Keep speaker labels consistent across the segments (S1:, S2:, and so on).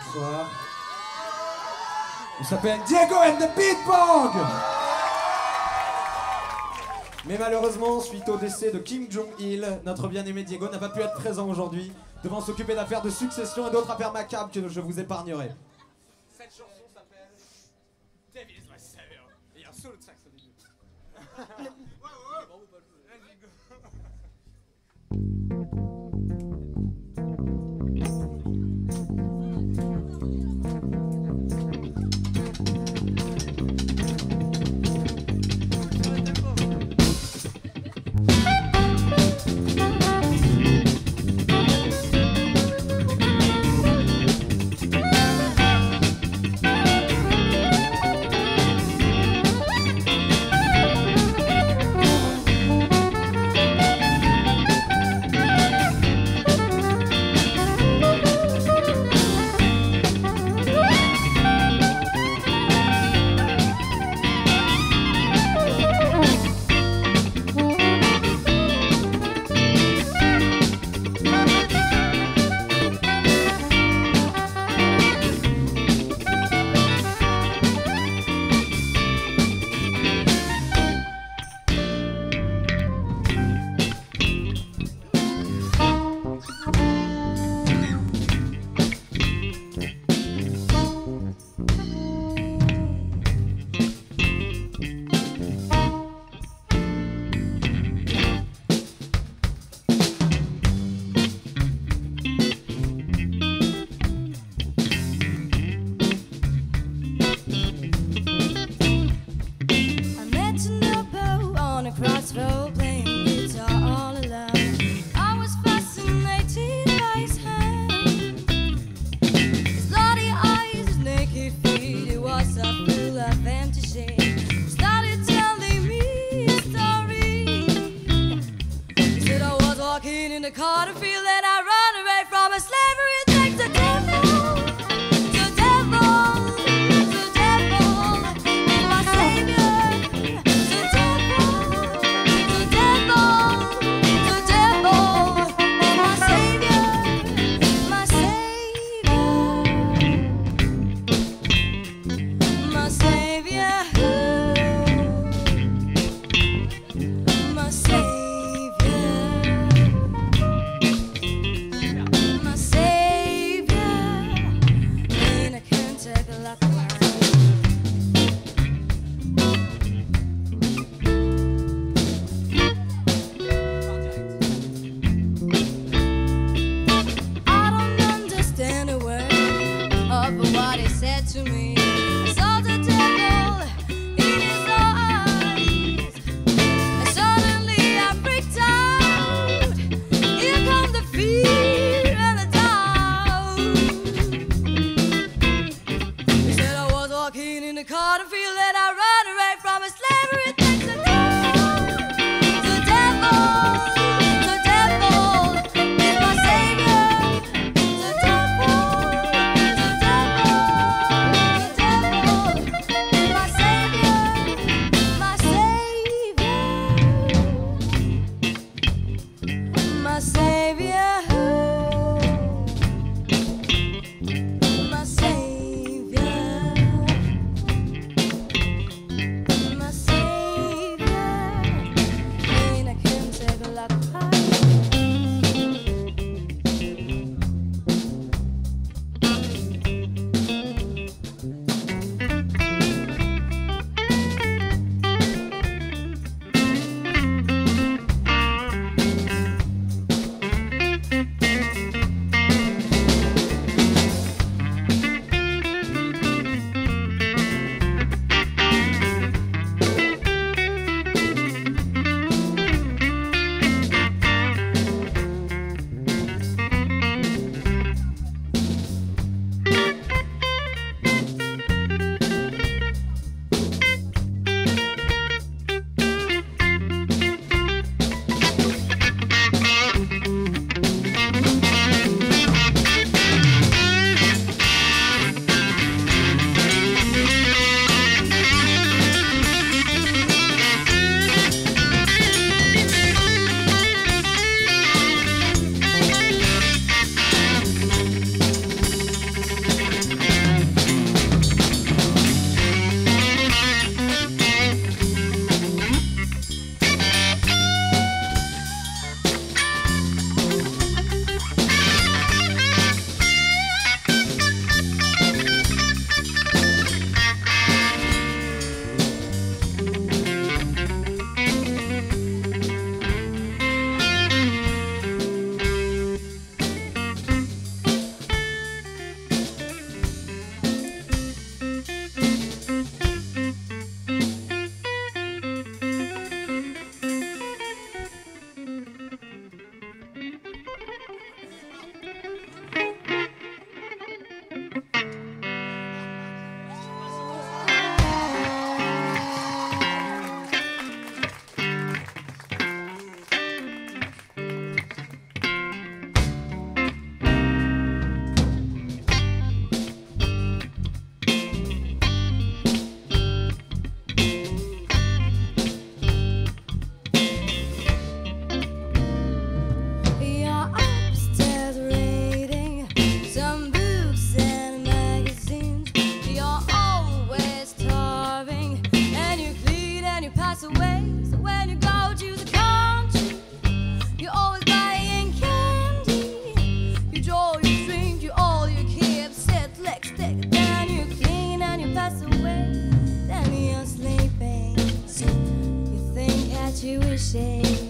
S1: Bonsoir. On s'appelle Diego and the Beatbog. Mais malheureusement, suite au décès de Kim Jong-il, notre bien-aimé Diego n'a pas pu être présent aujourd'hui, devant s'occuper d'affaires de succession et d'autres affaires macabres que je vous épargnerai. Cette chanson s'appelle David is my savior. Et il y a un solo de sax au début.
S2: Suddenly I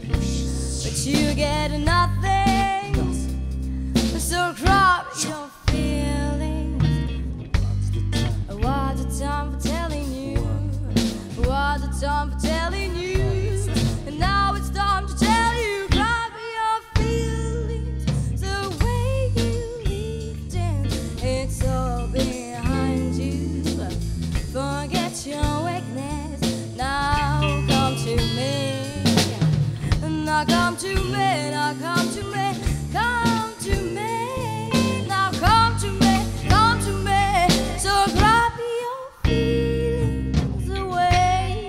S2: but you get nothing. So crop your feelings. What the time for telling you? What the time for telling you? And now it's time to tell you. Crop your feelings. The way you lived in, it's all behind you. Forget your weakness. Now come to me. Now come to me. Now come to me. Come to me. Now come to me. Come to me. So grab your feelings away.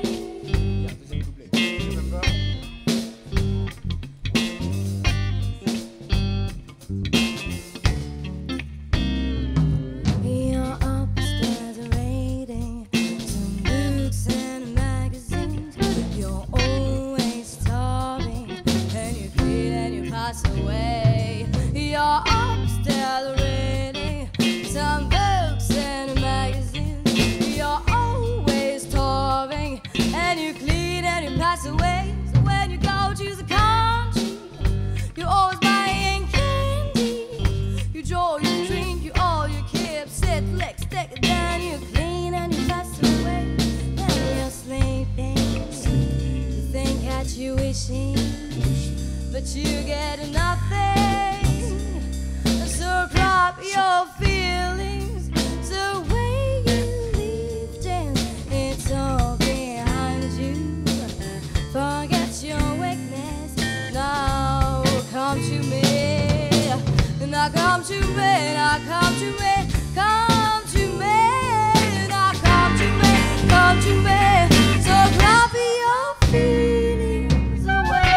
S2: You're upstairs reading some books and magazines. You're always starving and you quit and you pass away. You're upstairs reading some books and magazines. You're always starving and you clean and you pass away. So when you go to the country, you're always buying candy. You draw, you drink, you all you keep, sit, lick, stick, and then you clean and you pass away. Then you're sleeping. You think that you're wishing, but you get nothing. So crop your feelings. The way you lived in, it's all behind you. Forget your weakness. Now come to me. Now come to me. Now come to me. Come to me. Now come to me. Come to me. So crop your feelings away.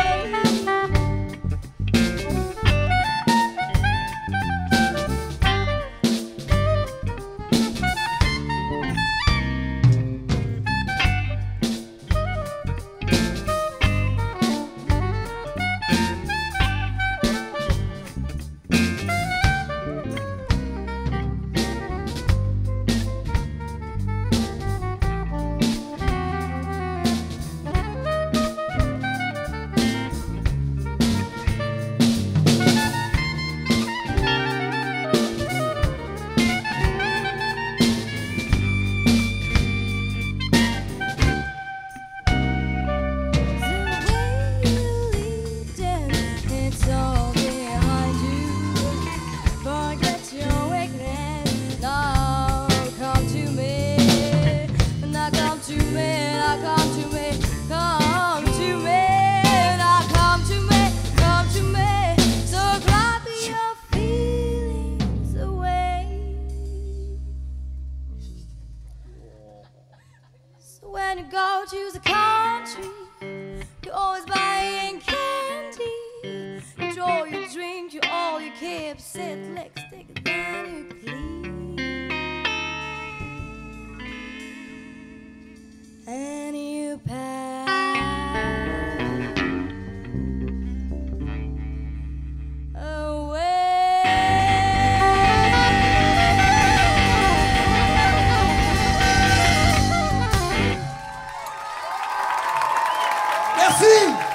S2: When you go to the country, you're always buying candy. You draw, you drink, you all you keep, sit, lick, stick, and then you clean. And you pass away.
S1: Merci.